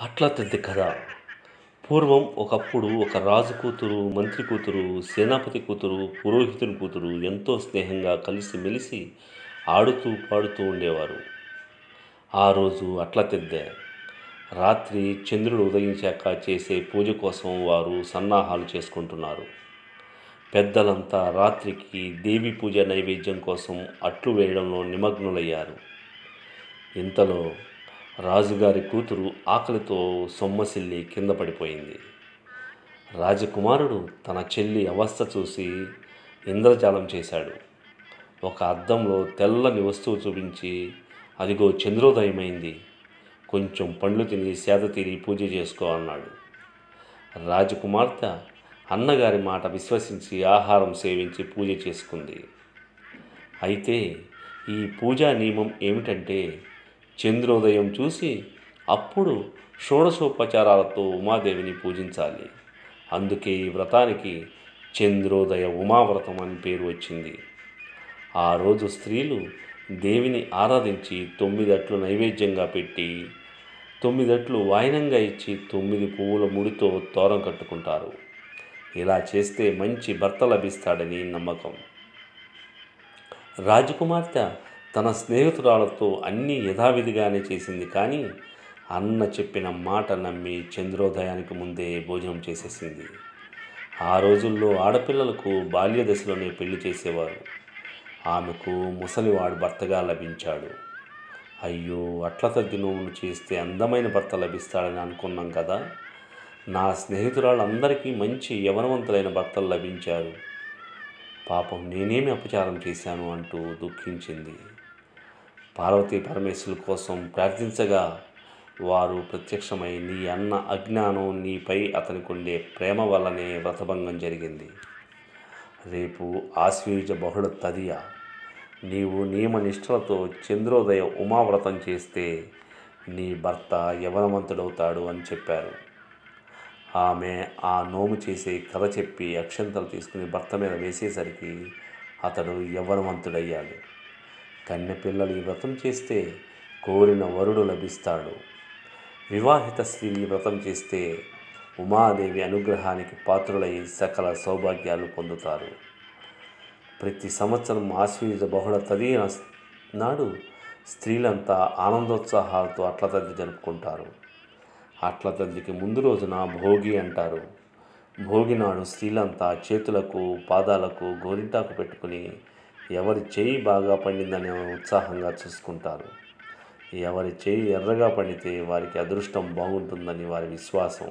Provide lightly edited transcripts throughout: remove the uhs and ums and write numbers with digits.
అట్లా తద్ది కథ. పూర్వం ఒకప్పుడు ఒక రాజు కూతురు, మంత్రి కూతురు, సేనాపతి కూతురు, పురోహితుని కూతురు ఎంతో స్నేహంగా కలిసిమెలిసి ఆడుతూ పాడుతూ ఉండేవారు. ఆ రోజు అట్ల తెద్దె. రాత్రి చంద్రుడు ఉదయించాక చేసే పూజ కోసం వారు సన్నాహాలు చేసుకుంటున్నారు. పెద్దలంతా రాత్రికి దేవి పూజ నైవేద్యం కోసం అట్లు వేయడంలో నిమగ్నులయ్యారు. ఇంతలో రాజుగారి కూతురు ఆకలితో సొమ్మసిల్లి కింద పడిపోయింది. రాజకుమారుడు తన చెల్లి అవస్థ చూసి ఇంద్రజాలం చేశాడు. ఒక అద్దంలో తెల్లని వస్తువు చూపించి, అదిగో చంద్రోదయమైంది, కొంచెం పండ్లు తిని సేద తీరి పూజ చేసుకో అన్నాడు. రాజకుమార్తె అన్నగారి మాట విశ్వసించి ఆహారం సేవించి పూజ చేసుకుంది. అయితే ఈ పూజా నియమం ఏమిటంటే, చంద్రోదయం చూసి అప్పుడు షోడశోపచారాలతో ఉమాదేవిని పూజించాలి. అందుకే ఈ వ్రతానికి చంద్రోదయ ఉమావ్రతం అని పేరు వచ్చింది. ఆ రోజు స్త్రీలు దేవిని ఆరాధించి 9 అట్లు నైవేద్యంగా పెట్టి 9 అట్లు వాయినంగా ఇచ్చి 9 పువ్వుల ముడితో తోరం కట్టుకుంటారు. ఇలా చేస్తే మంచి భర్త లభిస్తాడని నమ్మకం. రాజకుమార్తె తన స్నేహితురాలతో అన్నీ యథావిధిగానే చేసింది. కానీ అన్న చెప్పిన మాట నమ్మి చంద్రోదయానికి ముందే భోజనం చేసేసింది. ఆ రోజుల్లో ఆడపిల్లలకు బాల్య దశలోనే పెళ్లి చేసేవారు. ఆమెకు ముసలివాడు భర్తగా లభించాడు. అయ్యో, అట్ల తద్ది నోములు చేస్తే అందమైన భర్త లభిస్తాడని అనుకున్నాం కదా. నా స్నేహితురాళ్ళందరికీ మంచి యవనవంతులైన భర్తలు లభించారు. పాపం నేనేమి అపచారం చేశాను అంటూ దుఃఖించింది. పార్వతీ పరమేశ్వరుల కోసం ప్రార్థించగా వారు ప్రత్యక్షమై, నీ అన్న అజ్ఞానం, నీపై అతనికుండే ప్రేమ వల్లనే వ్రతభంగం జరిగింది. రేపు ఆశ్వయుజ బహుళ తదియ, నీవు నియమనిష్టలతో చంద్రోదయ ఉమావ్రతం చేస్తే నీ భర్త యవనవంతుడవుతాడు అని చెప్పారు. ఆమె ఆ నోము చేసే కథ చెప్పి అక్షంతలు తీసుకుని భర్త మీద వేసేసరికి అతడు యవ్వనవంతుడయ్యాడు. కన్నెపిల్లలు ఈ వ్రతం చేస్తే కోరిన వరుడు లభిస్తాడు. వివాహిత స్త్రీలు ఈ వ్రతం చేస్తే ఉమాదేవి అనుగ్రహానికి పాత్రులై సకల సౌభాగ్యాలు పొందుతారు. ప్రతి సంవత్సరం ఆశ్వయుజ బహుళ తదియ నాడు స్త్రీలంతా ఆనందోత్సాహాలతో అట్ల తద్ది జరుపుకుంటారు. అట్ల తద్దికి ముందు రోజున భోగి అంటారు. భోగి నాడు స్త్రీలంతా చేతులకు పాదాలకు గోరింటాకు పెట్టుకుని ఎవరి చేయి బాగా పండిందని ఉత్సాహంగా చూసుకుంటారు. ఎవరి చేయి ఎర్రగా పండితే వారికి అదృష్టం బాగుంటుందని వారి విశ్వాసం.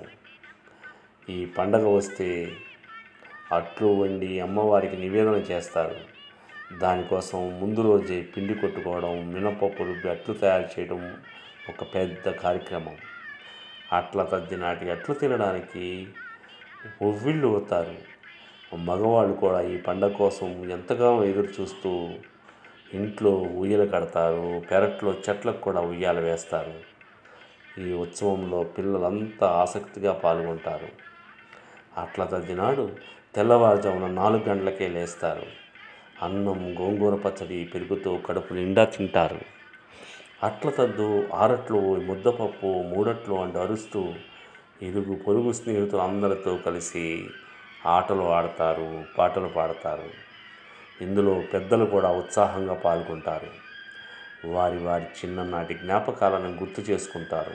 ఈ పండగ వస్తే అట్లు వండి అమ్మవారికి నివేదన చేస్తారు. దానికోసం ముందు రోజే పిండి కొట్టుకోవడం, మినపప్పు రుబ్బి అట్లు తయారు చేయడం ఒక పెద్ద కార్యక్రమం. అట్ల తద్ది నాటి అట్లు తినడానికి ఒవ్విళ్ళు అవుతారు. మగవాళ్ళు కూడా ఈ పండగ కోసం ఎంతగానో ఎదురు చూస్తూ ఇంట్లో ఉయ్యలు కడతారు. పెరట్లో చెట్లకు కూడా ఉయ్యాల వేస్తారు. ఈ ఉత్సవంలో పిల్లలంతా ఆసక్తిగా పాల్గొంటారు. అట్ల తద్ది నాడు తెల్లవారుజామున 4 గంటలకే లేస్తారు. అన్నం, గోంగూర పచ్చడి, పెరుగుతో కడుపు నిండా తింటారు. అట్ల తద్దు, ఆరట్లు, ముద్దపప్పు, మూడట్లు అంటూ అరుస్తూ ఇరుగు పొరుగు స్నేహితులు అందరితో కలిసి ఆటలు ఆడతారు, పాటలు పాడతారు. ఇందులో పెద్దలు కూడా ఉత్సాహంగా పాల్గొంటారు. వారి వారి చిన్ననాటి జ్ఞాపకాలను గుర్తు చేసుకుంటారు.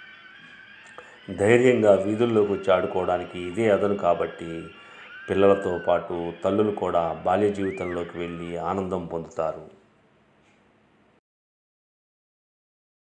ధైర్యంగా వీధుల్లోకి వచ్చి ఆడుకోవడానికి ఇదే అదను కాబట్టి పిల్లలతో పాటు తల్లులు కూడా బాల్య జీవితంలోకి వెళ్ళి ఆనందం పొందుతారు.